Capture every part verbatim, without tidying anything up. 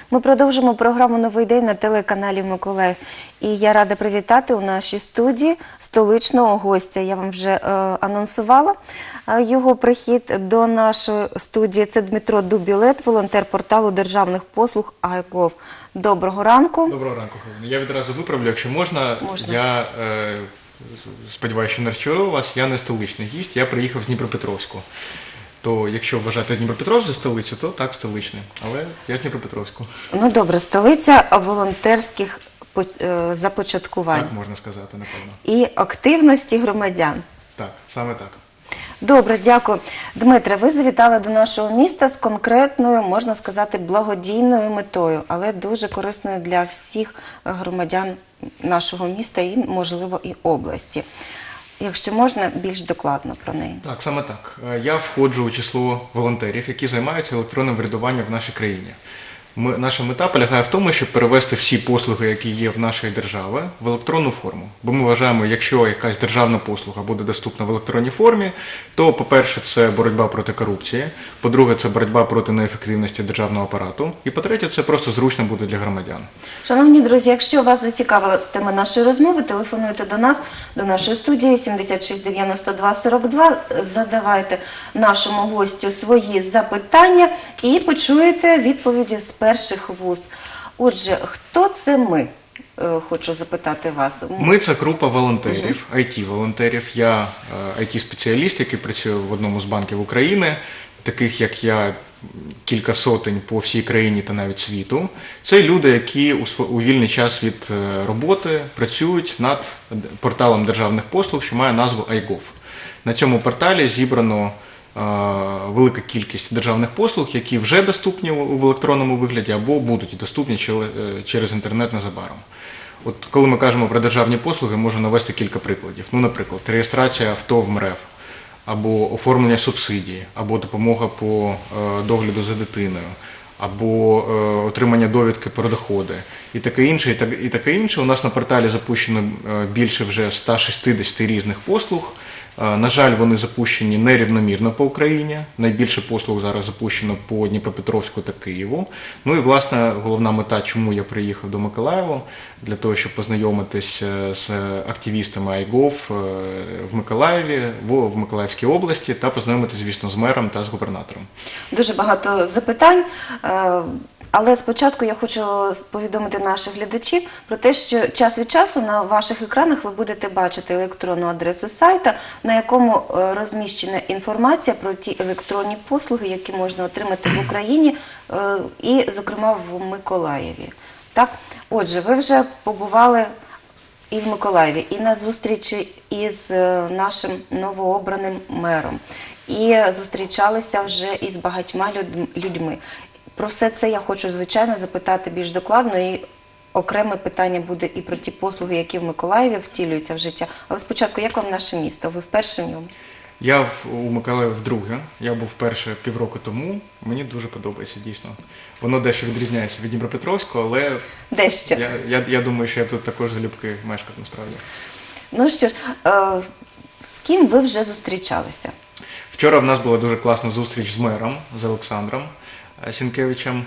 Ми продовжимо програму «Новий день» на телеканалі «Миколаїв». І я рада привітати у нашій студії столичного гостя. Я вам вже е, анонсувала е, його прихід до нашої студії. Це Дмитро Дубілет, волонтер порталу державних послуг ай-гов. Доброго ранку. Доброго ранку, Галина. Я відразу виправлю, якщо можна. Можна. Я е, сподіваюся, що не розчарую вас. Я не столичний гість, я приїхав з Дніпропетровську. То якщо вважати Дніпропетровськ за столицю, то так, столичний. Але я з Дніпропетровську. Ну добре, столиця волонтерських е, започаткувань. Так можна сказати, напевно. І активності громадян. Так, саме так. Добре, дякую. Дмитре, ви завітали до нашого міста з конкретною, можна сказати, благодійною метою, але дуже корисною для всіх громадян нашого міста і, можливо, і області. Якщо можна, більш докладно про неї. Так, саме так. Я входжу у число волонтерів, які займаються електронним врядуванням в нашій країні. Ми, наша мета полягає в тому, щоб перевести всі послуги, які є в нашій державі, в електронну форму. Бо ми вважаємо, якщо якась державна послуга буде доступна в електронній формі, то, по-перше, це боротьба проти корупції, по-друге, це боротьба проти неефективності державного апарату, і, по-третє, це просто зручно буде для громадян. Шановні друзі, якщо вас зацікавила тема нашої розмови, телефонуйте до нас, до нашої студії сімдесят шість дев'яносто два сорок два, задавайте нашому гостю свої запитання і почуєте відповіді з перших вуст. Отже, хто це ми? Хочу запитати вас. Ми – це група волонтерів, ай ті-волонтерів. Я ай ті-спеціаліст, який працює в одному з банків України, таких як я кілька сотень по всій країні та навіть світу. Це люди, які у вільний час від роботи працюють над порталом державних послуг, що має назву ай-гов. На цьому порталі зібрано велика кількість державних послуг, які вже доступні в електронному вигляді або будуть доступні через інтернет незабаром. От коли ми кажемо про державні послуги, можу навести кілька прикладів. Ну, наприклад, реєстрація авто в ем ер еф, або оформлення субсидії, або допомога по догляду за дитиною, або отримання довідки про доходи, і таке інше, і таке, і таке інше. У нас на порталі запущено більше вже ста шістдесяти різних послуг. На жаль, вони запущені нерівномірно по Україні. Найбільше послуг зараз запущено по Дніпропетровську та Києву. Ну і, власне, головна мета, чому я приїхав до Миколаєва, для того, щоб познайомитись з активістами ай-гов в Миколаєві, в Миколаївській області, та познайомитись, звісно, з мером та з губернатором. Дуже багато запитань. Але спочатку я хочу повідомити наших глядачів про те, що час від часу на ваших екранах ви будете бачити електронну адресу сайта, на якому розміщена інформація про ті електронні послуги, які можна отримати в Україні і, зокрема, в Миколаєві. Так? Отже, ви вже побували і в Миколаєві, і на зустрічі із нашим новообраним мером, і зустрічалися вже із багатьма людьми. Про все це я хочу, звичайно, запитати більш докладно, і окреме питання буде і про ті послуги, які в Миколаєві втілюються в життя. Але спочатку, як вам наше місто? Ви вперше в ньому? Я у Миколаєві вдруге. Я був вперше півроку тому. Мені дуже подобається, дійсно. Воно дещо відрізняється від Дніпропетровського, але дещо. Я, я, я думаю, що я тут також залюбки мешкав, насправді. Ну що ж, е, з ким ви вже зустрічалися? Вчора в нас була дуже класна зустріч з мером, з Олександром Сінкевичем.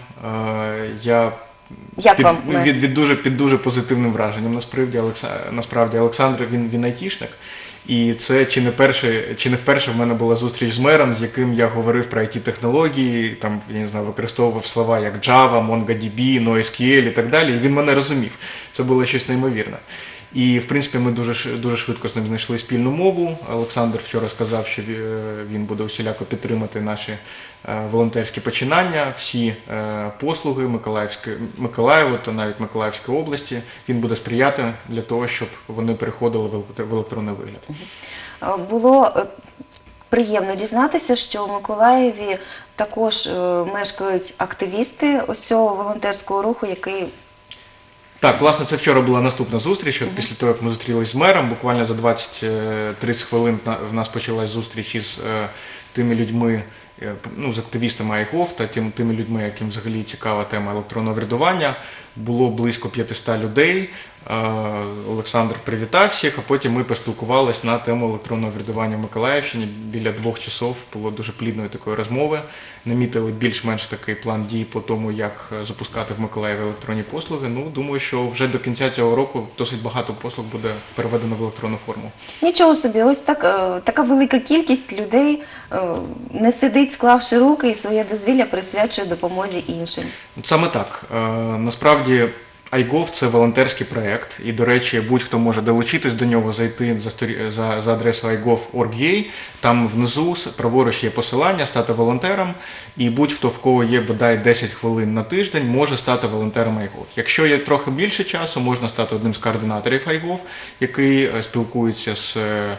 Я Як під, вам, від, від дуже, під дуже позитивним враженням. Насправді, Олекса, насправді Олександр, він, він айтішник. І це чи не, перше, чи не вперше в мене була зустріч з мером, з яким я говорив про ай ті-технології, там, я не знаю, використовував слова як Java, MongoDB, NoSQL і так далі. І він мене розумів. Це було щось неймовірне. І, в принципі, ми дуже, дуже швидко з ним знайшли спільну мову. Олександр вчора сказав, що він буде усіляко підтримати наші волонтерські починання, всі послуги Миколаєву та навіть Миколаївської області. Він буде сприяти для того, щоб вони переходили в електронний вигляд. Було приємно дізнатися, що у Миколаєві також мешкають активісти ось цього волонтерського руху, який... Так, власне, це вчора була наступна зустріч. От після того, як ми зустрілися з мером, буквально за двадцять-тридцять хвилин в нас почалась зустріч із тими людьми, е, ну, з активістами iGov та тим, тими людьми, яким взагалі цікава тема електронного врядування. Було близько п'ятсот людей. Е, Олександр привітав всіх, а потім ми поспілкувалися на тему електронного врядування в Миколаївщині. Біля двох часов було дуже плідної такої розмови. Намітили більш-менш такий план дій по тому, як запускати в Миколаєві електронні послуги. Ну, думаю, що вже до кінця цього року досить багато послуг буде переведено в електронну форму. Нічого собі, ось так, е, така велика кількість людей е, не сидить, склавши руки, і своє дозвілля присвячує допомозі іншим. Саме так. Е, Насправді iGov – це волонтерський проєкт, і, до речі, будь-хто може долучитись до нього, зайти за, сторі- за, за адресою i gov крапка org крапка ua, там внизу праворуч є посилання «Стати волонтером», і будь-хто, в кого є бодай десять хвилин на тиждень, може стати волонтером iGov. Якщо є трохи більше часу, можна стати одним з координаторів iGov, який е, спілкується з е,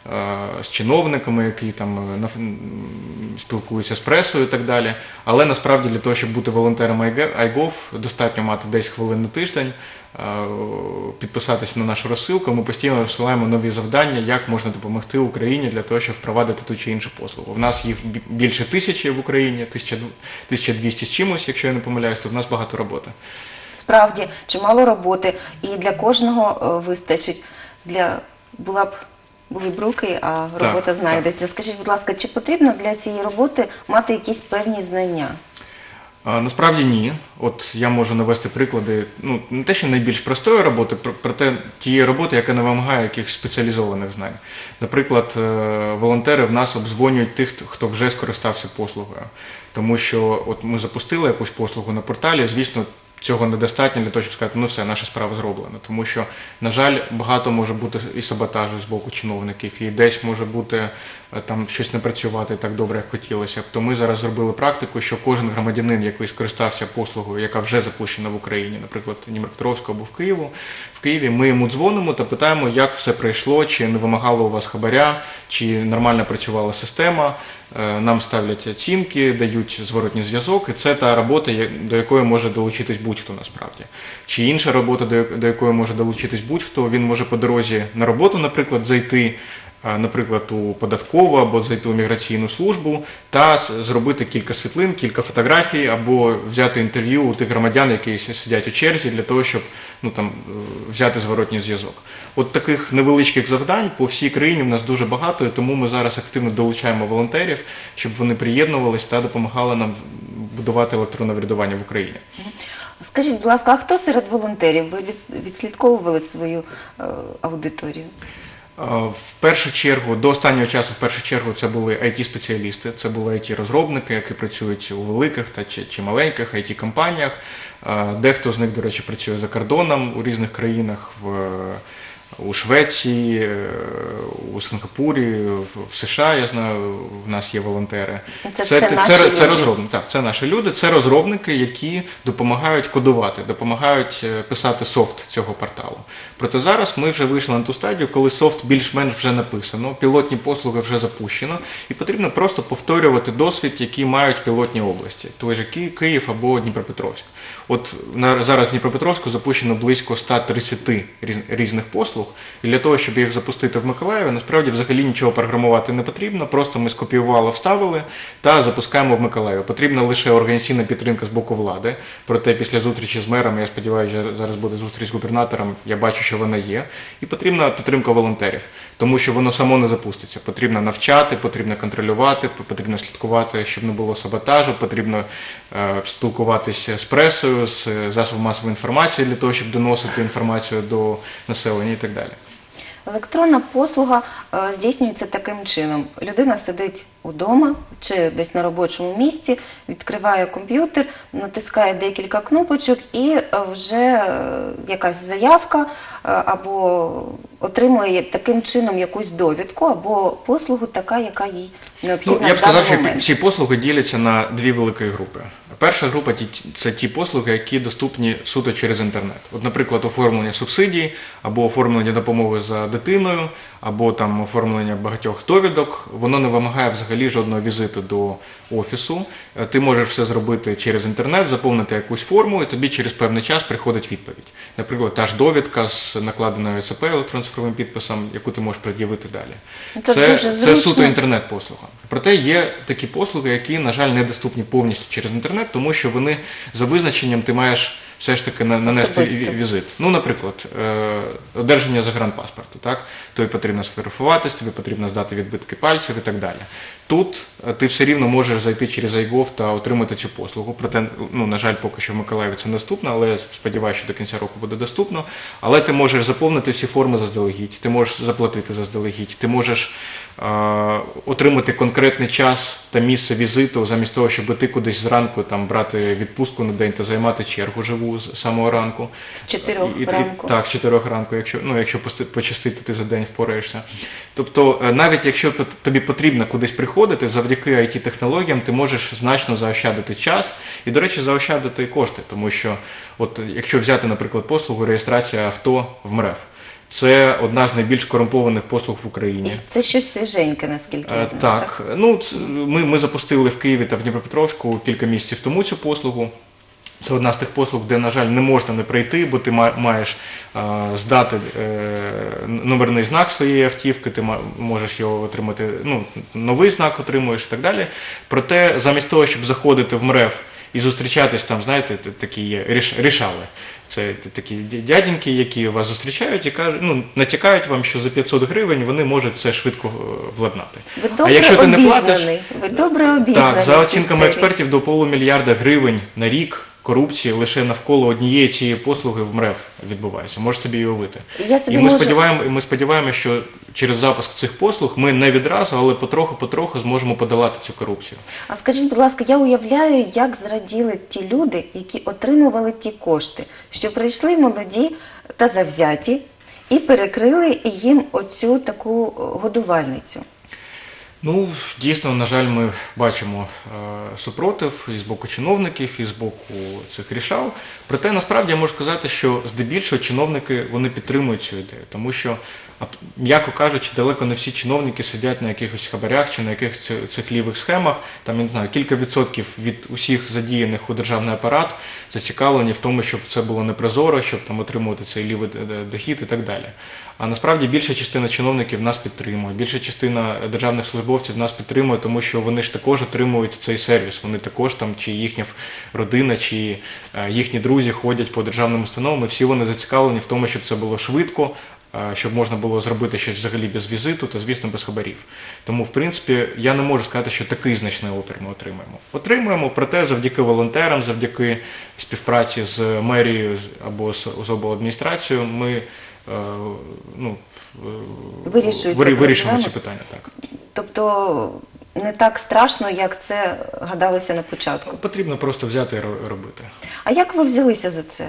з чиновниками, які там е, на- м, спілкуються з пресою і так далі. Але насправді для того, щоб бути волонтером iGov, достатньо мати десять хвилин на тиждень, е, підписатися на нашу розсилку. Ми постійно розсилаємо нові завдання, як можна допомогти Україні для того, щоб впровадити ту чи іншу послугу. В нас їх бі- більше тисячі в Україні, тисяча двісті з чимось, якщо я не помиляюсь, то в нас багато роботи. Справді, чимало роботи, і для кожного е, вистачить. Для була б були б руки, а робота Так, знайдеться. Скажіть, будь ласка, чи потрібно для цієї роботи мати якісь певні знання? А, Насправді ні. От я можу навести приклади, ну, не те, що найбільш простої роботи, про- проте тієї роботи, яка не вимагає якихось спеціалізованих знань. Наприклад, е, волонтери в нас обдзвонюють тих, хто- хто вже скористався послугою. Тому що от ми запустили якусь послугу на порталі, звісно, цього недостатньо для того, щоб сказати, ну все, наша справа зроблена. Тому що, на жаль, багато може бути і саботажу з боку чиновників, і десь може бути е, там щось не працювати так добре, як хотілося б. То ми зараз зробили практику, що кожен громадянин, який скористався послугою, яка вже запущена в Україні, наприклад, в Дніпропетровську або в Києву, в Києві, ми йому дзвонимо та питаємо, як все пройшло, чи не вимагало у вас хабаря, чи нормально працювала система. Е, Нам ставлять оцінки, дають зворотній зв'язок, і це та робота, я- до якої може долучитись будь-хто насправді. Чи інша робота, до як- до якої може долучитись будь-хто, він може по дорозі на роботу, наприклад, зайти, е, наприклад, у податкову або зайти у міграційну службу та с- зробити кілька світлин, кілька фотографій, або взяти інтерв'ю у тих громадян, які с- сидять у черзі, для того, щоб ну, там, е, взяти зворотній зв'язок. От таких невеличких завдань по всій країні в нас дуже багато, і тому ми зараз активно долучаємо волонтерів, щоб вони приєднувались та допомагали нам будувати електронне врядування в Україні. Скажіть, будь ласка, а хто серед волонтерів? Ви від, відслідковували свою е, аудиторію? Е, В першу чергу, до останнього часу, в першу чергу, це були ай ті-спеціалісти, це були ай ті-розробники, які працюють у великих та чи, чи маленьких ай ті-компаніях. Е, Дехто з них, до речі, працює за кордоном у різних країнах, в, у Швеції, е, у Сингапурі, в, в США, я знаю, в нас є волонтери. Це все наші це, люди? це розробники, так, це наші люди, це розробники, які допомагають кодувати, допомагають е, писати софт цього порталу. Проте зараз ми вже вийшли на ту стадію, коли софт більш-менш вже написано, пілотні послуги вже запущено, і потрібно просто повторювати досвід, який мають пілотні області, той же Ки- Київ або Дніпропетровськ. От на, зараз в Дніпропетровську запущено близько ста тридцяти різ, різних послуг, і для того, щоб їх запустити в Миколаєві, насправді взагалі нічого програмувати не потрібно, просто ми скопіювали, вставили та запускаємо в Миколаєві. Потрібна лише організаційна підтримка з боку влади, проте після зустрічі з мером, я сподіваюся, зараз буде зустріч з губернатором, я бачу, що вона є, і потрібна підтримка волонтерів, тому що воно само не запуститься. Потрібно навчати, потрібно контролювати, потрібно слідкувати, щоб не було саботажу, потрібно е, спілкуватися з пресою, з засобами масової інформації для того, щоб доносити інформацію до населення і так далі. Електронна послуга е, здійснюється таким чином. Людина сидить удома чи десь на робочому місці, відкриває комп'ютер, натискає декілька кнопочок і е, вже е, якась заявка е, або отримує таким чином якусь довідку або послугу така, яка їй необхідна Ну, я б в сказав, даний що момент. всі послуги діляться на дві великі групи. Перша група – це ті послуги, які доступні суто через інтернет. От, наприклад, оформлення субсидій або оформлення допомоги за дитиною, або там оформлення багатьох довідок, воно не вимагає взагалі жодного візиту до офісу. Е, Ти можеш все зробити через інтернет, заповнити якусь форму, і тобі через певний час приходить відповідь. Наприклад, та ж довідка з накладеною ЕЦП електронно-цифровим підписом, яку ти можеш пред'явити далі. Це Це, дуже це зручно. суто інтернет-послуга. Проте є такі послуги, які, на жаль, недоступні повністю через інтернет, тому що вони за визначенням ти маєш все ж таки на- нанести Особисто. ві- візит. Ну, наприклад, е, одержання загранпаспорту, так? Тобі потрібно сфотографуватись, тобі потрібно здати відбитки пальців і так далі. Тут е, ти все рівно можеш зайти через iGov та отримати цю послугу. Проте, ну, на жаль, поки що в Миколаєві це недоступно, але я сподіваюся, що до кінця року буде доступно. Але ти можеш заповнити всі форми заздалегідь, ти можеш заплатити заздалегідь, ти можеш е, отримати конкретний час та місце візиту, замість того, щоб ти кудись зранку там брати відпустку на день та займати чергу живу з самого ранку. З чотирьох І- і- ранку. Так, з чотирьох ранку, якщо, ну, якщо пости- пощастити, ти за день впораєшся. Тобто, е, навіть якщо пот- тобі потрібно кудись приходити, завдяки ай ті-технологіям ти можеш значно заощадити час і, до речі, заощадити і кошти, тому що, от, якщо взяти, наприклад, послугу реєстрація авто в МРЕВ, це одна з найбільш корумпованих послуг в Україні. І це щось свіженьке, наскільки я Е, знаю. Так, ну ц- ми, ми запустили в Києві та в Дніпропетровську кілька місяців тому цю послугу. Це одна з тих послуг, де, на жаль, не можна не прийти, бо ти ма- маєш а, здати е, номерний знак своєї автівки, ти ма- можеш його отримати, ну, новий знак отримуєш і так далі. Проте, замість того, щоб заходити в МРЕВ і зустрічатись там, знаєте, т- такі є ріш- рішали. Це т- такі дя- дяденьки, які вас зустрічають і кажуть, ну, натякають вам, що за п'ятсот гривень вони можуть все швидко е, владнати. Ви А добре якщо ти не платиш, обізнаний. Ви добре обізнаний. так, за в цій оцінками сфері. експертів, до полумільярда гривень на рік корупції лише навколо однієї цієї послуги в МРЕВ відбувається. Можеш собі уявити. Я собі І ми можу- сподіваємося, ми сподіваємося, що через запуск цих послуг ми не відразу, але потроху-потроху зможемо подолати цю корупцію. А скажіть, будь ласка, я уявляю, як зраділи ті люди, які отримували ті кошти, що прийшли молоді та завзяті і перекрили їм оцю таку годувальницю. Ну, дійсно, на жаль, ми бачимо е, супротив і з боку чиновників, і з боку цих рішал. Проте, насправді, я можу сказати, що здебільшого чиновники, вони підтримують цю ідею, тому що, а, м'яко кажучи, далеко не всі чиновники сидять на якихось хабарях чи на якихось ці- цих лівих схемах. Там, я не знаю, кілька відсотків від усіх задіяних у державний апарат зацікавлені в тому, щоб це було непрозоро, щоб там отримувати цей лівий д- д- дохід і так далі. А насправді більша частина чиновників нас підтримує, більша частина державних службовців нас підтримує, тому що вони ж також отримують цей сервіс. Вони також там, чи їхня родина, чи е, їхні друзі ходять по державним установам, і всі вони зацікавлені в тому, щоб це було швидко, е, щоб можна було зробити щось взагалі без візиту та, звісно, без хабарів. Тому, в принципі, я не можу сказати, що такий значний опір ми отримаємо. Отримуємо, проте завдяки волонтерам, завдяки співпраці з мерією або з, з обладміністрацією ми Е, ну, е, Вирішуються вирі- вирішимо проблеми. ці питання, так. Тобто не так страшно, як це гадалося на початку. Потрібно просто взяти і ро- робити. А як ви взялися за це?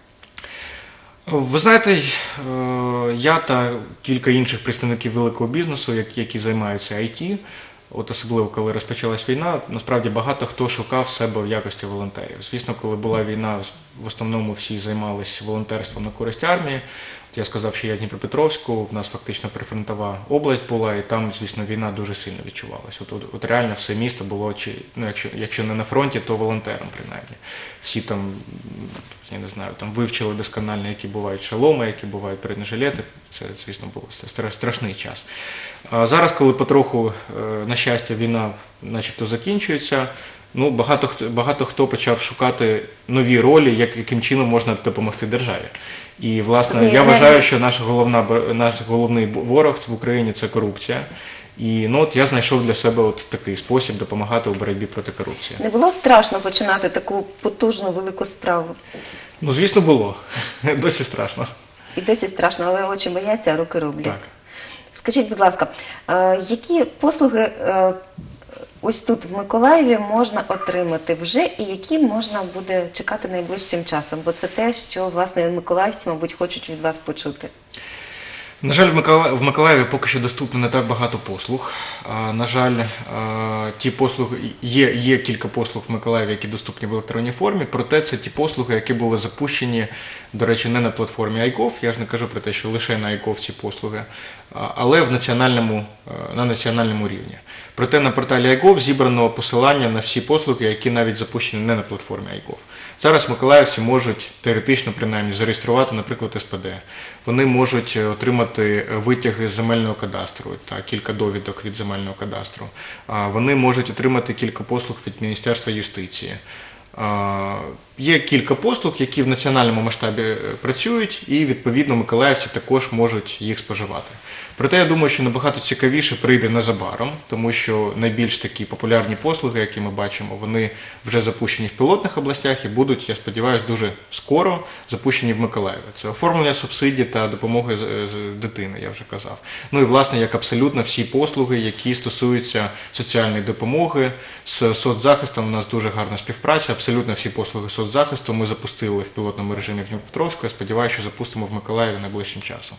Ви знаєте, е, я та кілька інших представників великого бізнесу, як- які займаються ай ті, от особливо коли розпочалась війна, насправді багато хто шукав себе в якості волонтерів. Звісно, коли була війна, в основному всі займалися волонтерством на користь армії. От я сказав, що я з Дніпропетровську, в нас фактично прифронтова область була, і там, звісно, війна дуже сильно відчувалася. От, от, от реально все місто було, чи, ну, якщо, якщо не на фронті, то волонтером принаймні. Всі там, я не знаю, там вивчили досконально, які бувають шоломи, які бувають бронежилети. Це, звісно, був стра- страшний час. А зараз, коли потроху, е, на щастя, війна начебто закінчується, ну, багато, хто- багато хто почав шукати нові ролі, як, яким чином можна допомогти державі. І, власне, Свої я енергії. вважаю, що наша головна, бор- наш головний ворог в Україні – це корупція. І, ну, от я знайшов для себе от такий спосіб допомагати у боротьбі проти корупції. Не було страшно починати таку потужну велику справу? Ну, звісно, було. Досі страшно. І досі страшно, але очі бояться, а руки роблять. Так. Скажіть, будь ласка, е, які послуги е, ось тут в Миколаєві можна отримати вже і які можна буде чекати найближчим часом? Бо це те, що, власне, миколаївці, мабуть, хочуть від вас почути. На жаль, в Микола- в Миколаєві поки що доступно не так багато послуг. А, На жаль, а, ті послуги є, є кілька послуг в Миколаєві, які доступні в електронній формі. Проте це ті послуги, які були запущені, до речі, не на платформі iGov. Я ж не кажу про те, що лише на iGov ці послуги, а, але в національному, е, на національному рівні. Проте на порталі iGov зібрано посилання на всі послуги, які навіть запущені не на платформі iGov. Зараз миколаївці можуть теоретично принаймні зареєструвати, наприклад, ес пе де. Вони можуть отримати витяги з земельного кадастру та кілька довідок від земельного кадастру. А, Вони можуть отримати кілька послуг від Міністерства юстиції. А, Є кілька послуг, які в національному масштабі е, працюють, і відповідно миколаївці також можуть їх споживати. Проте я думаю, що набагато цікавіше прийде незабаром, тому що найбільш такі популярні послуги, які ми бачимо, вони вже запущені в пілотних областях і будуть, я сподіваюся, дуже скоро запущені в Миколаєві. Це оформлення субсидій та допомоги з, з дитини, я вже казав. Ну і власне, як абсолютно всі послуги, які стосуються соціальної допомоги, з соцзахистом у нас дуже гарна співпраця, абсолютно всі послуги соцзахисту ми запустили в пілотному режимі в Дніпропетровську, я сподіваюся, що запустимо в Миколаєві найближчим часом.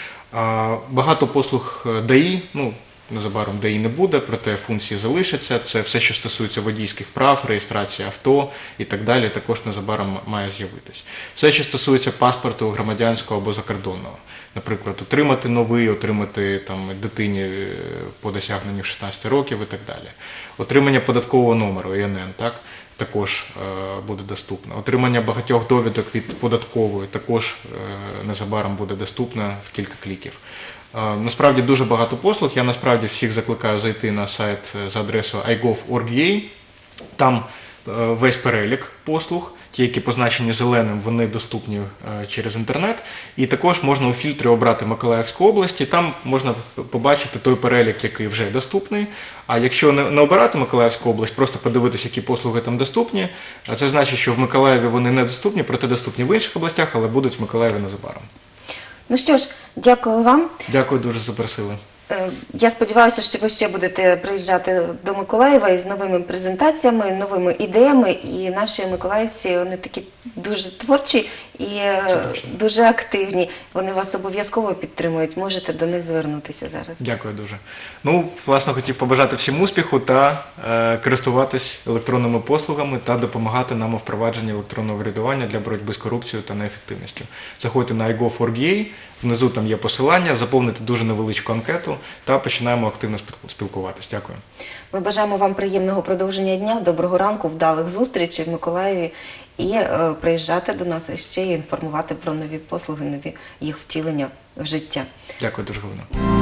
А, Багато послуг ДАІ, ну, незабаром ДАІ не буде, проте функції залишаться. Це все, що стосується водійських прав, реєстрації авто і так далі, також незабаром має з'явитись. Все, що стосується паспорту громадянського або закордонного. Наприклад, отримати новий, отримати там, дитині по досягненню шістнадцяти років і так далі. Отримання податкового номеру, ІНН, так? Також е, буде доступно. Отримання багатьох довідок від податкової також е, незабаром буде доступно в кілька кліків. Е, насправді дуже багато послуг. Я насправді всіх закликаю зайти на сайт за адресою ай гов крапка орг крапка ю а. Там е, весь перелік послуг. Ті, які позначені зеленим, вони доступні е, через інтернет. І також можна у фільтрі обрати Миколаївську область, і там можна побачити той перелік, який вже доступний. А якщо не, не обирати Миколаївську область, просто подивитися, які послуги там доступні, це значить, що в Миколаєві вони не доступні, проте доступні в інших областях, але будуть в Миколаєві незабаром. Ну що ж, дякую вам. Дякую, дуже запросили. Е, Я сподіваюся, що ви ще будете приїжджати до Миколаєва із новими презентаціями, новими ідеями. І наші миколаївці, вони такі дуже творчі і е, дуже активні. Вони вас обов'язково підтримують. Можете до них звернутися зараз. Дякую дуже. Ну, власне, хотів побажати всім успіху та е, користуватись електронними послугами та допомагати нам у впровадженні електронного врядування для боротьби з корупцією та неефективністю. Заходьте на ай гов крапка орг крапка ю а, внизу там є посилання, заповнити дуже невеличку анкету та починаємо активно спілкуватись. Дякую. Ми бажаємо вам приємного продовження дня, доброго ранку, вдалих зустрічей в Миколаєві і е, приїжджати до нас і ще й інформувати про нові послуги, нові їх втілення в життя. Дякую дуже, Галина.